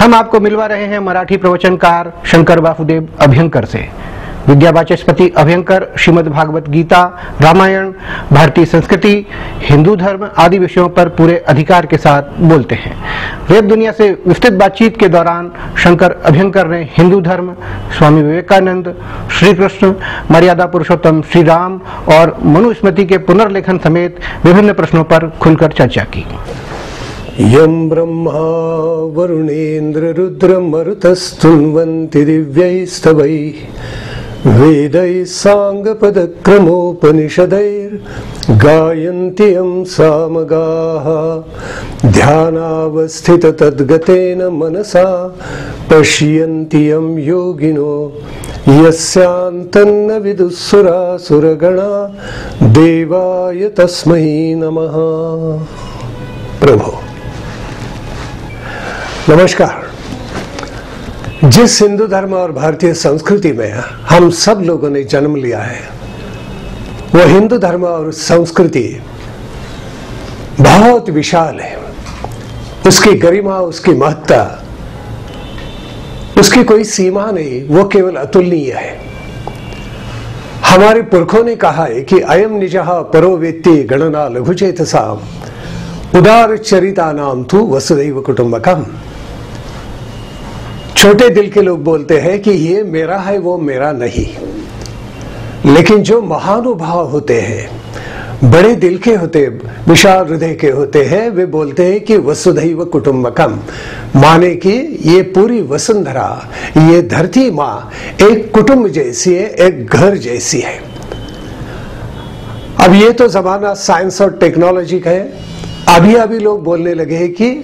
हम आपको मिलवा रहे हैं मराठी प्रवचनकार शंकर वासुदेव अभ्यंकर से। विद्यावाचस्पति अभ्यंकर श्रीमद् भागवत गीता, रामायण, भारतीय संस्कृति, हिंदू धर्म आदि विषयों पर पूरे अधिकार के साथ बोलते हैं। वेद दुनिया से विस्तृत बातचीत के दौरान शंकर अभ्यंकर ने हिंदू धर्म, स्वामी विवेकानंद, श्री कृष्ण, मर्यादा पुरुषोत्तम श्री राम और मनुस्मृति के पुनर्लेखन समेत विभिन्न प्रश्नों पर खुलकर चर्चा की। यं ब्रह्मा वरुणेन्द्र रुद्र मरुतस्तुन्वन्ति दिव्यैस्तवैः वेदैः साङ्गपदक्रमोपनिषदैर्गायन्ति यं सामगाः ध्यानावस्थित तद्गतेन मनसा पश्यन्ति यं योगिनो यस्यान्तन्न विदुःसुरासुरगणा देवाय तस्मै नमः। प्रभु नमस्कार। जिस हिंदू धर्म और भारतीय संस्कृति में हम सब लोगों ने जन्म लिया है, वो हिंदू धर्म और संस्कृति बहुत विशाल है। उसकी गरिमा, उसकी महत्ता, उसकी कोई सीमा नहीं, वो केवल अतुलनीय है। हमारे पुरखों ने कहा है कि अयम निजः परो वेत्ति गणना लघुचेतसाम उदार चरिता नाम तू वसुधैव कुटुंबकम। छोटे दिल के लोग बोलते हैं कि ये मेरा है, वो मेरा नहीं। लेकिन जो महानुभाव होते हैं, बड़े दिल के होते, विशाल हृदय के होते हैं, वे बोलते हैं कि वसुधैव कुटुंबकम, माने कि ये पूरी वसुंधरा, ये धरती माँ एक कुटुंब जैसी है, एक घर जैसी है। अब ये तो जमाना साइंस और टेक्नोलॉजी का है। अभी अभी लोग बोलने लगे हैं कि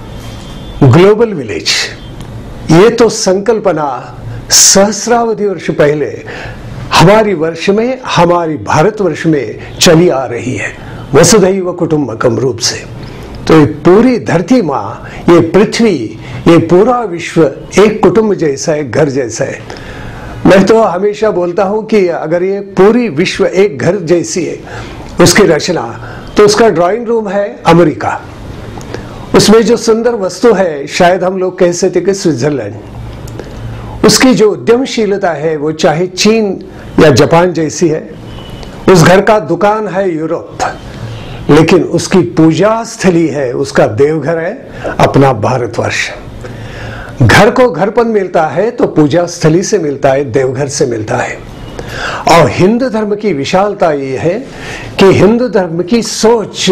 ग्लोबल विलेज, ये तो संकल्पना सहस्रावधि वर्ष पहले हमारी वर्ष में, हमारी भारतवर्ष में चली आ रही है, वसुधैव कुटुंबकम रूप से। तो ये पूरी धरती माँ, ये पृथ्वी, ये पूरा विश्व एक कुटुंब जैसा है, घर जैसा है। मैं तो हमेशा बोलता हूं कि अगर ये पूरी विश्व एक घर जैसी है, उसकी रचना, तो उसका ड्राइंग रूम है अमेरिका। उसमें जो सुंदर वस्तु है, शायद हम लोग कह सकते कि स्विट्जरलैंड। उसकी जो उद्यमशीलता है, वो चाहे चीन या जापान जैसी है। उस घर का दुकान है यूरोप, लेकिन उसकी पूजा स्थली है, उसका देवघर है अपना भारतवर्ष। घर को घरपन मिलता है तो पूजा स्थली से मिलता है, देवघर से मिलता है। और हिंदू धर्म की विशालता ये है कि हिंदू धर्म की सोच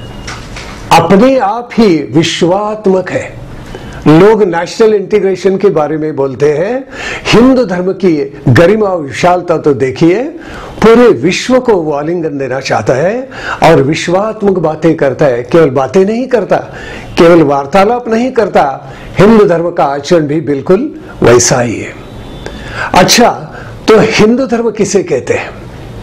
अपने आप ही विश्वात्मक है। लोग नेशनल इंटीग्रेशन के बारे में बोलते हैं, हिंदू धर्म की गरिमा और विशालता तो देखिए, पूरे विश्व को वो आलिंगन देना चाहता है और विश्वात्मक बातें करता है। केवल बातें नहीं करता, केवल वार्तालाप नहीं करता, हिंदू धर्म का आचरण भी बिल्कुल वैसा ही है। अच्छा, तो हिंदू धर्म किसे कहते हैं?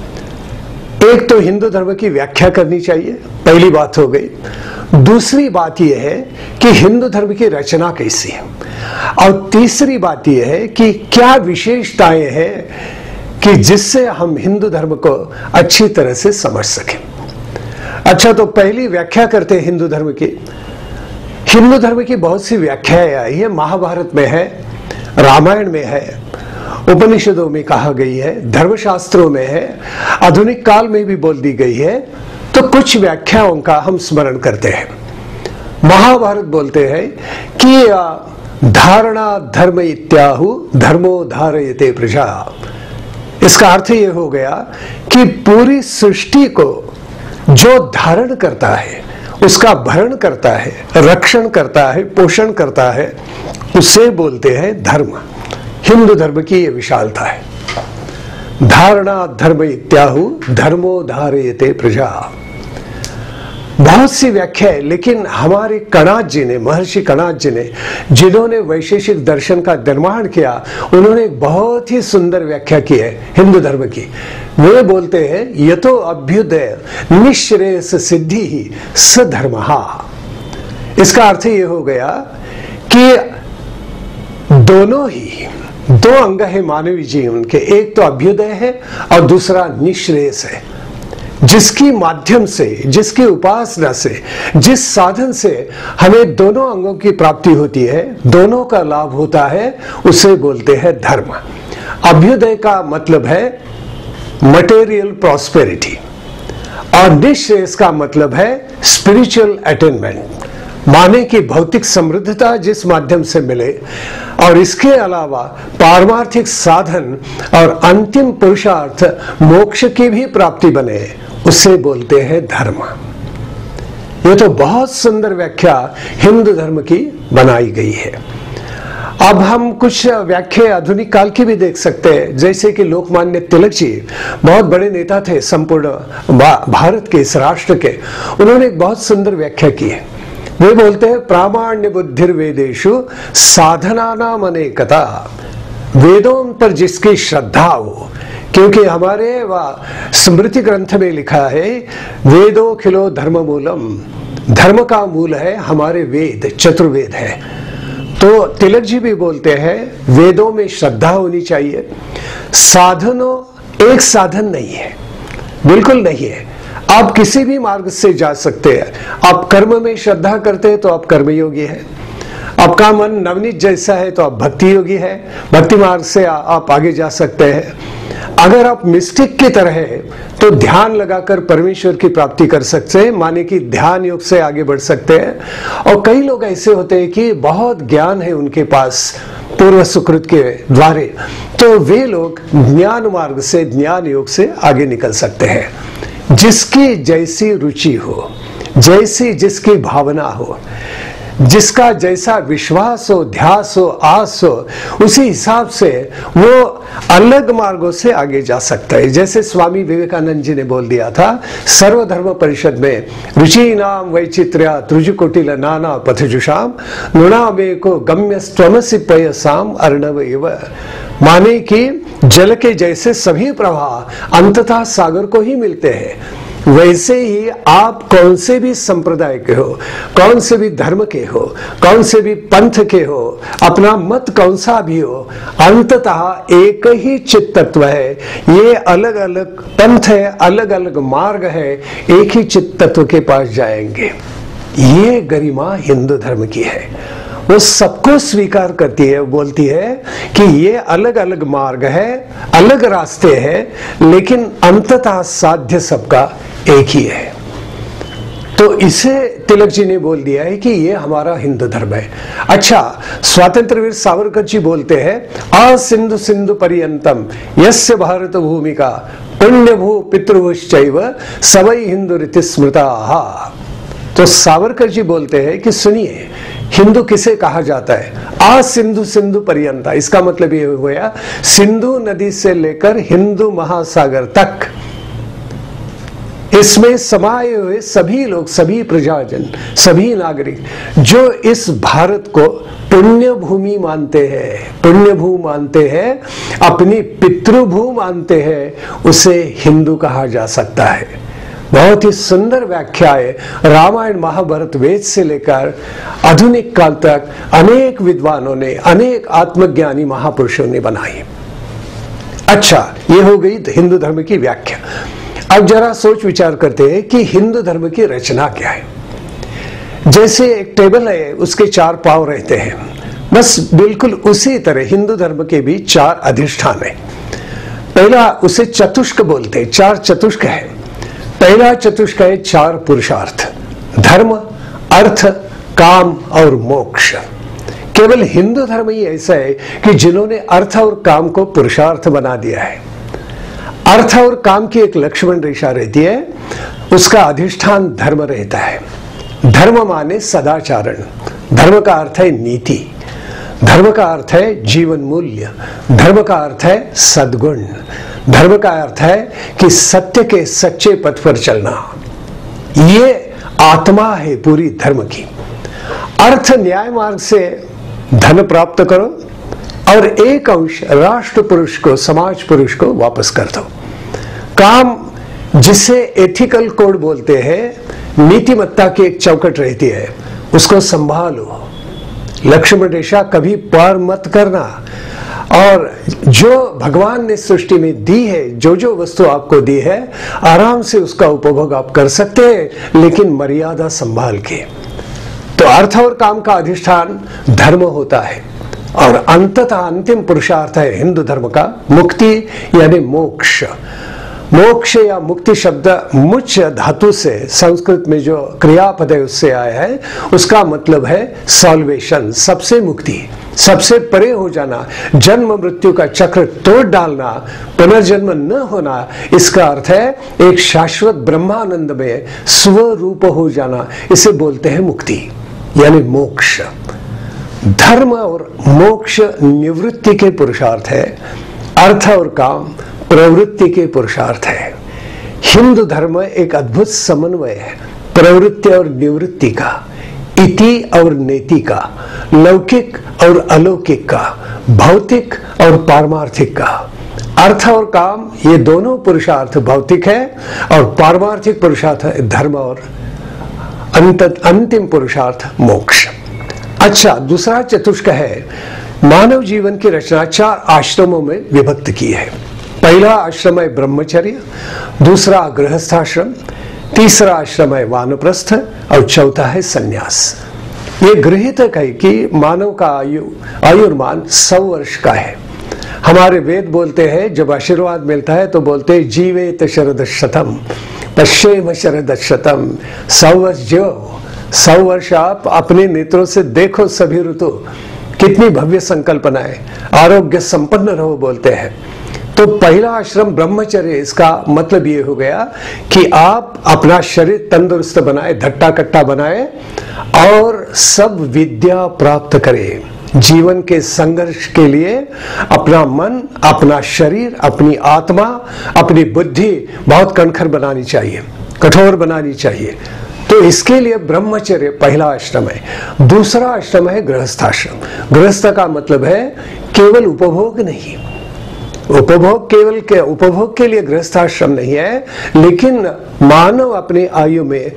एक तो हिंदू धर्म की व्याख्या करनी चाहिए, पहली बात हो गई। दूसरी बात यह है कि हिंदू धर्म की रचना कैसी है, और तीसरी बात यह है कि क्या विशेषताएं हैं कि जिससे हम हिंदू धर्म को अच्छी तरह से समझ सकें। अच्छा, तो पहली व्याख्या करते हैं हिंदू धर्म की। हिंदू धर्म की बहुत सी व्याख्याएं आई है, महाभारत में है, रामायण में है, उपनिषदों में कहा गई है, धर्मशास्त्रों में है, आधुनिक काल में भी बोल दी गई है। तो कुछ व्याख्याओं का हम स्मरण करते हैं। महाभारत बोलते हैं कि धारणा धर्म इत्याहु धर्मो धारयते प्रजा। इसका अर्थ ये हो गया कि पूरी सृष्टि को जो धारण करता है, उसका भरण करता है, रक्षण करता है, पोषण करता है, उसे बोलते हैं धर्म। हिंदू धर्म की ये विशालता है। धारणा धर्म इत्याहु धर्मो धारयते प्रजा। बहुत सी व्याख्या है, लेकिन हमारे कणाद जी ने, महर्षि कणाद जी ने, जिन्होंने वैशेषिक दर्शन का निर्माण किया, उन्होंने एक बहुत ही सुंदर व्याख्या की है हिंदू धर्म की। वे बोलते हैं, यतो अभ्युदय निःश्रेयस सिद्धि ही सधर्मः। इसका अर्थ ये हो गया कि दोनों ही दो अंग है मानवीय जीवन के, एक तो अभ्युदय है और दूसरा निःश्रेयस है। जिसकी माध्यम से, जिसकी उपासना से, जिस साधन से हमें दोनों अंगों की प्राप्ति होती है, दोनों का लाभ होता है, उसे बोलते हैं धर्म। अभ्युदय का मतलब है मटेरियल प्रॉस्पेरिटी और निःश्रेयस का मतलब है स्पिरिचुअल अटेनमेंट, माने की भौतिक समृद्धता जिस माध्यम से मिले और इसके अलावा पारमार्थिक साधन और अंतिम पुरुषार्थ मोक्ष की भी प्राप्ति बने, उसे बोलते हैं धर्म। ये तो बहुत सुंदर व्याख्या हिंदू धर्म की बनाई गई है। अब हम कुछ व्याख्या आधुनिक काल की भी देख सकते हैं, जैसे कि लोकमान्य तिलक जी बहुत बड़े नेता थे संपूर्ण भारत के, इस राष्ट्र के। उन्होंने एक बहुत सुंदर व्याख्या की है। वे बोलते हैं प्रामाण्य बुद्धिर वेदेषु साधना नाम अनेकता, वेदों पर जिसकी श्रद्धा हो, क्योंकि हमारे स्मृति ग्रंथ में लिखा है वेदो खिलो धर्म मूलम, धर्म का मूल है हमारे वेद, चतुर्वेद है। तो तिलक जी भी बोलते हैं वेदों में श्रद्धा होनी चाहिए। साधनों एक साधन नहीं है, बिल्कुल नहीं है। आप किसी भी मार्ग से जा सकते हैं। आप कर्म में श्रद्धा करते हैं तो आप कर्मयोगी है, आपका मन नवनीत जैसा है तो आप भक्ति योगी है, भक्ति मार्ग से आप आगे जा सकते हैं। अगर आप मिस्टिक की तरह है तो ध्यान लगाकर परमेश्वर की प्राप्ति कर सकते हैं, माने कि ध्यान योग से आगे बढ़ सकते हैं। और कई लोग ऐसे होते हैं कि बहुत ज्ञान है उनके पास पूर्व सुकृत के द्वारे, तो वे लोग ज्ञान मार्ग से, ज्ञान योग से आगे निकल सकते हैं। जिसकी जैसी रुचि हो, जैसी जिसकी भावना हो, जिसका जैसा विश्वास हो, ध्यास हो, आस हो, उसी हिसाब से वो अलग मार्गों से आगे जा सकता है। जैसे स्वामी विवेकानंद जी ने बोल दिया था सर्वधर्म परिषद में, रुचि नाम वैचित्र्या त्रिजुकोटिल नाना पथजुषाम नुणामेको गम्यस्त्वमसि पयसाम अर्णव एव, माने कि जल के जैसे सभी प्रवाह अंततः सागर को ही मिलते हैं, वैसे ही आप कौन से भी संप्रदाय के हो, कौन से भी धर्म के हो, कौन से भी पंथ के हो, अपना मत कौन सा भी हो, अंततः एक ही चित्त तत्व है। ये अलग अलग पंथ है, अलग अलग मार्ग है, एक ही चित्त तत्व के पास जाएंगे। ये गरिमा हिंदू धर्म की है। वो सबको स्वीकार करती है, बोलती है कि ये अलग अलग मार्ग है, अलग रास्ते हैं, लेकिन अंततः साध्य सबका एक ही है। तो इसे तिलक जी ने बोल दिया है कि ये हमारा हिंदू धर्म है। अच्छा, स्वातंत्रवीर सावरकर जी बोलते हैं आ सिंधु सिंधु पर्यंतम यस्य भारत भूमिका पुण्य भू पितृभुश्चैव सवै हिंदू रीति स्मृताः। तो सावरकर जी बोलते हैं कि सुनिए, हिंदू किसे कहा जाता है? आ सिंधु सिंधु पर्यंता, इसका मतलब ये हुआ सिंधु नदी से लेकर हिंदू महासागर तक, इसमें समाये हुए सभी लोग, सभी प्रजाजन, सभी नागरिक जो इस भारत को पुण्य भूमि मानते हैं, पुण्य भू मानते हैं, अपनी पितृभू मानते हैं, उसे हिंदू कहा जा सकता है। बहुत ही सुंदर व्याख्या है रामायण महाभारत वेद से लेकर आधुनिक काल तक अनेक विद्वानों ने, अनेक आत्मज्ञानी महापुरुषों ने बनाई। अच्छा, ये हो गई हिंदू धर्म की व्याख्या। अब जरा सोच विचार करते हैं कि हिंदू धर्म की रचना क्या है। जैसे एक टेबल है, उसके 4 पांव रहते हैं, बस बिल्कुल उसी तरह हिंदू धर्म के भी 4 अधिष्ठान है। पहला उसे चतुष्क बोलते हैं, 4 चतुष्क है। पहला चतुष्क है 4 पुरुषार्थ, धर्म, अर्थ, काम और मोक्ष। केवल हिंदू धर्म ही ऐसा है कि जिन्होंने अर्थ और काम को पुरुषार्थ बना दिया है। अर्थ और काम की एक लक्ष्मण रेखा रहती है, उसका अधिष्ठान धर्म रहता है। धर्म माने सदाचरण, धर्म का अर्थ है नीति, धर्म का अर्थ है जीवन मूल्य, धर्म का अर्थ है सद्गुण, धर्म का अर्थ है कि सत्य के सच्चे पथ पर चलना। ये आत्मा है पूरी धर्म की। अर्थ न्याय मार्ग से धन प्राप्त करो और एक अंश राष्ट्र पुरुष को, समाज पुरुष को वापस कर दो। काम, जिसे एथिकल कोड बोलते हैं, नीतिमत्ता की एक चौकट रहती है, उसको संभालो। लक्ष्मण रेखा कभी पार मत करना। और जो भगवान ने सृष्टि में दी है, जो जो वस्तु आपको दी है, आराम से उसका उपभोग आप कर सकते हैं, लेकिन मर्यादा संभाल के। तो अर्थ और काम का अधिष्ठान धर्म होता है और अंततः अंतिम पुरुषार्थ है हिंदू धर्म का मुक्ति यानी मोक्ष। मोक्ष या मुक्ति शब्द मुच धातु से, संस्कृत में जो क्रियापद है उससे आया है। उसका मतलब है सॉल्वेशन, सबसे मुक्ति, सबसे परे हो जाना, जन्म मृत्यु का चक्र तोड़ डालना, पुनर्जन्म न होना। इसका अर्थ है एक शाश्वत ब्रह्मानंद में स्वरूप हो जाना। इसे बोलते हैं मुक्ति यानी मोक्ष। धर्म और मोक्ष निवृत्ति के पुरुषार्थ है, अर्थ और काम प्रवृत्ति के पुरुषार्थ है। हिंदू धर्म एक अद्भुत समन्वय है प्रवृत्ति और निवृत्ति का, इति और नेति का, लौकिक और अलौकिक का, भौतिक और पारमार्थिक का। अर्थ और काम ये दोनों पुरुषार्थ भौतिक है और पारमार्थिक पुरुषार्थ धर्म और अंतिम पुरुषार्थ मोक्ष। अच्छा, दूसरा चतुष्क है मानव जीवन की रचना 4 आश्रमों में विभक्त की है। पहला आश्रम है ब्रह्मचर्य, दूसरा गृहस्थाश्रम, तीसरा आश्रम है वानप्रस्थ और चौथा है सन्यास। ये गृहीत है कि मानव का आयुर्मान 100 वर्ष का है। हमारे वेद बोलते हैं, जब आशीर्वाद मिलता है तो बोलते हैं जीवेत शरदशतम पश्येम शरदशतम। 100 वर्ष जो 100 वर्ष आप अपने नेत्रों से देखो सभी ऋतु, कितनी भव्य संकल्पना है, आरोग्य संपन्न रहो बोलते हैं। तो पहला आश्रम ब्रह्मचर्य, इसका मतलब ये हो गया कि आप अपना शरीर तंदुरुस्त बनाए, धट्टा कट्टा बनाए और सब विद्या प्राप्त करें। जीवन के संघर्ष के लिए अपना मन, अपना शरीर, अपनी आत्मा, अपनी बुद्धि बहुत कणखर बनानी चाहिए, कठोर बनानी चाहिए। तो इसके लिए ब्रह्मचर्य पहला आश्रम है। दूसरा आश्रम है गृहस्थाश्रम। गृहस्थ का मतलब है केवल उपभोग नहीं, उपभोग के लिए गृहस्थाश्रम नहीं है, लेकिन मानव अपनी आयु में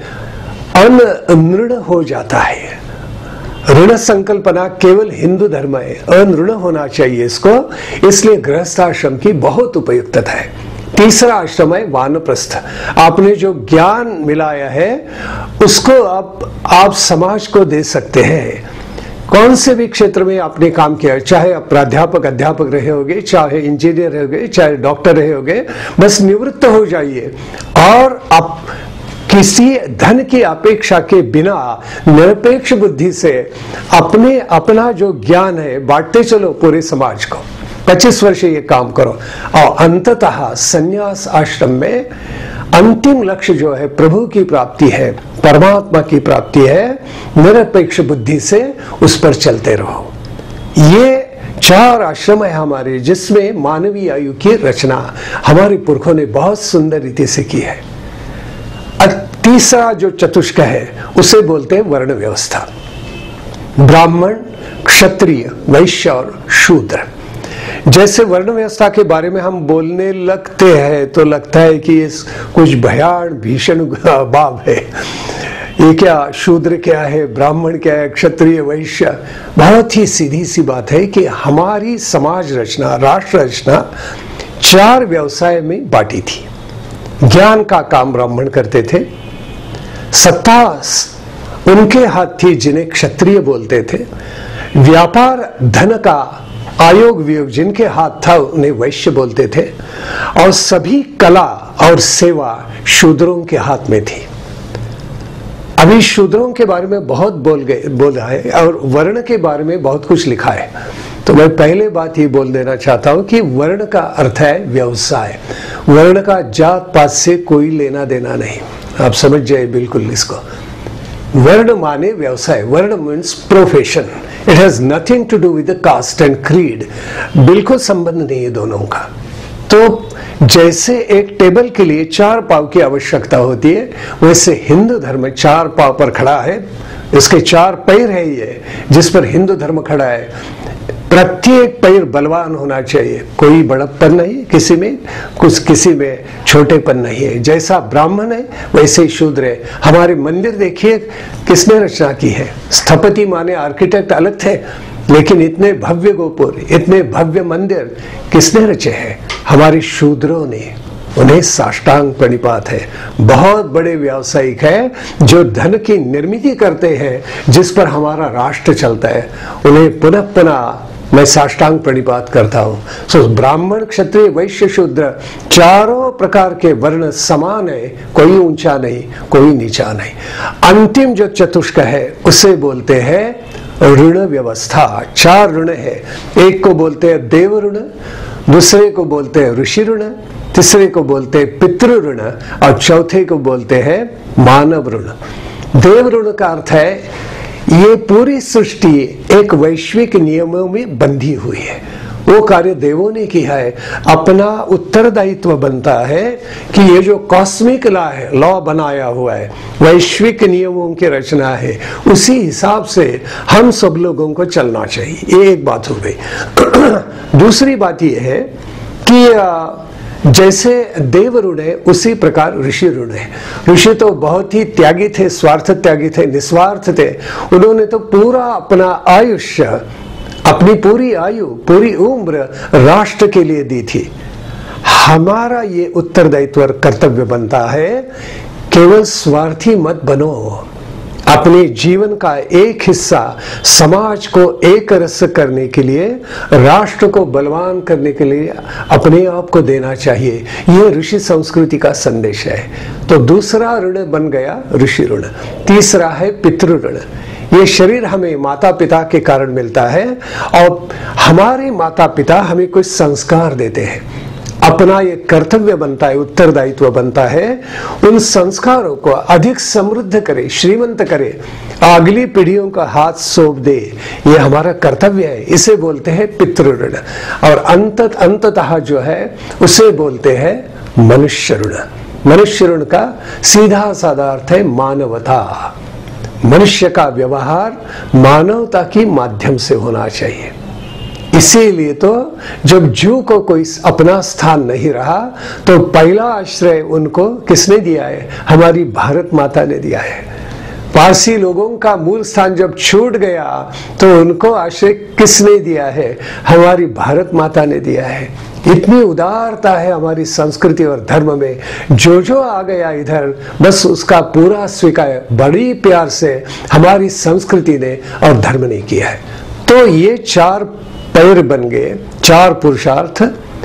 अनृण हो जाता है। ऋण संकल्पना केवल हिंदू धर्म है, अनृण होना चाहिए इसको, इसलिए गृहस्थाश्रम की बहुत उपयुक्तता है। तीसरा आश्रम है वानप्रस्थ। आपने जो ज्ञान मिलाया है उसको आप समाज को दे सकते हैं। कौन से भी क्षेत्र में आपने काम किया, चाहे आप प्राध्यापक अध्यापक रहे होगे, चाहे इंजीनियर रहे होगे, चाहे डॉक्टर रहे होगे, बस निवृत्त हो जाइए और आप किसी धन की अपेक्षा के बिना निरपेक्ष बुद्धि से अपना जो ज्ञान है बांटते चलो पूरे समाज को। 25 वर्ष ये काम करो और अंततः सन्यास आश्रम में अंतिम लक्ष्य जो है प्रभु की प्राप्ति है, परमात्मा की प्राप्ति है। निरपेक्ष बुद्धि से उस पर चलते रहो। ये 4 आश्रम है हमारे, जिसमें मानवीय आयु की रचना हमारे पुरखों ने बहुत सुंदर रीति से की है। तीसरा जो चतुष्क है उसे बोलते हैं वर्ण व्यवस्था। ब्राह्मण, क्षत्रिय, वैश्य और शूद्र। जैसे वर्ण व्यवस्था के बारे में हम बोलने लगते हैं तो लगता है कि ये कुछ भयान भीषण भाव है। ये क्या शूद्र क्या है, ब्राह्मण क्या है, क्षत्रिय, वैश्य। बहुत ही सीधी सी बात है कि हमारी समाज रचना, राष्ट्र रचना 4 व्यवसाय में बांटी थी। ज्ञान का काम ब्राह्मण करते थे, सत्ता उनके हाथ थी जिन्हें क्षत्रिय बोलते थे, व्यापार धन का आयोग वियोग जिनके हाथ था उन्हें वैश्य बोलते थे, और सभी कला और सेवा शूद्रों के हाथ में थी। अभी शूद्रों के बारे में बहुत बोला है और वर्ण के बारे में बहुत कुछ लिखा है। तो मैं पहले बात ये बोल देना चाहता हूं कि वर्ण का अर्थ है व्यवसाय। वर्ण का जात पात से कोई लेना देना नहीं, आप समझ जाए बिल्कुल इसको। वर्ण माने व्यवसाय, वर्ण means profession. It has nothing to do with the caste and creed, बिल्कुल संबंध नहीं है दोनों का। तो जैसे एक टेबल के लिए 4 पांव की आवश्यकता होती है, वैसे हिंदू धर्म 4 पांव पर खड़ा है। इसके 4 पैर है ये जिस पर हिंदू धर्म खड़ा है। प्रत्येक पैर बलवान होना चाहिए, कोई बड़प्पन नहीं किसी में, कुछ किसी में छोटेपन नहीं है। जैसा ब्राह्मण है वैसे ही शूद्र है। हमारे मंदिर देखिए किसने रचना की है। स्थपति माने आर्किटेक्ट अलग थे, लेकिन इतने भव्य गोपुर, इतने भव्य मंदिर किसने रचे हैं? हमारे शूद्रों ने। उन्हें साष्टांग प्रणिपात है। बहुत बड़े व्यावसायिक हैं जो धन की निर्मित करते हैं, जिस पर हमारा राष्ट्र चलता है, उन्हें पुनः पुनः मैं साष्टांग प्रणिपात करता हूं। सो ब्राह्मण, क्षत्रिय, वैश्य, शूद्र चारों प्रकार के वर्ण समान है, कोई ऊंचा नहीं, कोई नीचा नहीं। अंतिम जो चतुष्क है उसे बोलते हैं ऋण व्यवस्था। 4 ऋण है। एक को बोलते हैं देव ऋण, दूसरे को बोलते हैं ऋषि ऋण, तीसरे को बोलते हैं पितृ ऋण और चौथे को बोलते हैं मानव ऋण। देव ऋण का अर्थ है ये पूरी सृष्टि एक वैश्विक नियमों में बंधी हुई है। वो कार्य देवों ने किया है। अपना उत्तरदायित्व बनता है कि ये जो कॉस्मिक लॉ बनाया हुआ है, वैश्विक नियमों की रचना है, उसी हिसाब से हम सब लोगों को चलना चाहिए। ये एक बात हो गई। दूसरी बात ये है कि जैसे देव ऋण है उसी प्रकार ऋषि ऋण है। ऋषि तो बहुत ही त्यागी थे, स्वार्थ त्यागी थे, निस्वार्थ थे। उन्होंने तो पूरा अपना आयुष्य, अपनी पूरी आयु, पूरी उम्र राष्ट्र के लिए दी थी। हमारा ये उत्तरदायित्व और कर्तव्य बनता है, केवल स्वार्थी मत बनो। अपने जीवन का एक हिस्सा समाज को एक रस करने के लिए, राष्ट्र को बलवान करने के लिए अपने आप को देना चाहिए। यह ऋषि संस्कृति का संदेश है। तो दूसरा ऋण बन गया ऋषि ऋण। तीसरा है पितृ ऋण। ये शरीर हमें माता पिता के कारण मिलता है और हमारे माता पिता हमें कुछ संस्कार देते हैं। अपना ये कर्तव्य बनता है, उत्तरदायित्व बनता है, उन संस्कारों को अधिक समृद्ध करे, श्रीमंत करे, अगली पीढ़ियों का हाथ सौंप दे। ये हमारा कर्तव्य है। इसे बोलते हैं पितृ ऋण। और अंततः जो है उसे बोलते हैं मनुष्य ऋण। मनुष्य ऋण का सीधा साधा अर्थ है मानवता। मनुष्य का व्यवहार मानवता के माध्यम से होना चाहिए। इसीलिए तो जब जीव को कोई अपना स्थान नहीं रहा तो पहला आश्रय उनको किसने दिया है? हमारी भारत माता ने दिया है। पारसी लोगों का मूल स्थान जब छूट गया तो उनको आश्रय किसने दिया है? हमारी भारत माता ने दिया है। इतनी उदारता है हमारी संस्कृति और धर्म में। जो जो आ गया इधर बस उसका पूरा स्वीकार बड़ी प्यार से हमारी संस्कृति ने और धर्म ने किया है। तो ये 4 पैर बन गए, 4 पुरुषार्थ,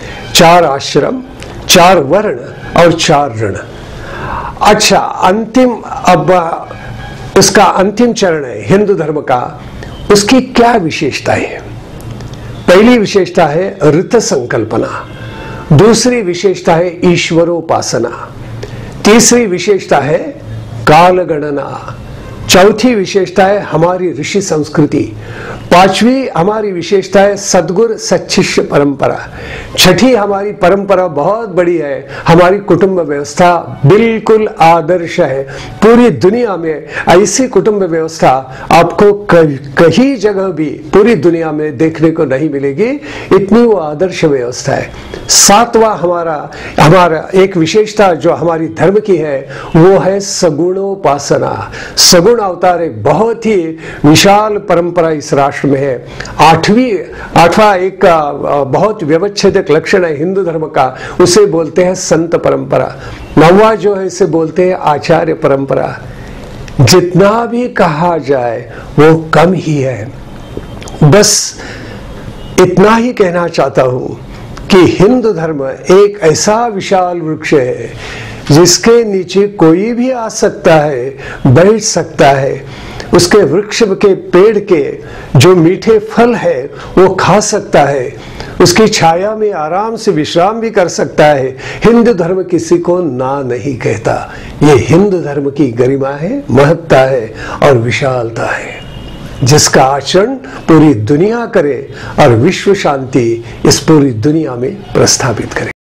4 आश्रम, 4 वर्ण और 4 ऋण। अच्छा, अंतिम, अब इसका अंतिम चरण है हिंदू धर्म का। उसकी क्या विशेषता है? पहली विशेषता है ऋत संकल्पना, दूसरी विशेषता है ईश्वरोपासना, तीसरी विशेषता है काल गणना, चौथी विशेषता है हमारी ऋषि संस्कृति, पांचवी हमारी विशेषता है सद्गुरु सच्शिष्य परंपरा, छठी हमारी परंपरा बहुत बड़ी है, हमारी कुटुंब व्यवस्था बिल्कुल आदर्श है। पूरी दुनिया में ऐसी कुटुंब व्यवस्था आपको कहीं जगह भी पूरी दुनिया में देखने को नहीं मिलेगी, इतनी वो आदर्श व्यवस्था है। 7वां हमारा एक विशेषता जो हमारी धर्म की है वो है सगुणोपासना। सगुण अवतार एक बहुत ही विशाल परंपरा इस राष्ट्र में है। 8वां एक बहुत व्यवच्छेदक लक्षण है हिंदू धर्म का, उसे बोलते हैं संत परंपरा। 9वां जो है इसे बोलते हैं आचार्य परंपरा। जितना भी कहा जाए वो कम ही है। बस इतना ही कहना चाहता हूं कि हिंदू धर्म एक ऐसा विशाल वृक्ष है जिसके नीचे कोई भी आ सकता है, बैठ सकता है। उसके वृक्ष के पेड़ के जो मीठे फल है वो खा सकता है, उसकी छाया में आराम से विश्राम भी कर सकता है। हिंदू धर्म किसी को ना नहीं कहता। ये हिंदू धर्म की गरिमा है, महत्ता है और विशालता है, जिसका आचरण पूरी दुनिया करे और विश्व शांति इस पूरी दुनिया में प्रस्थापित करे।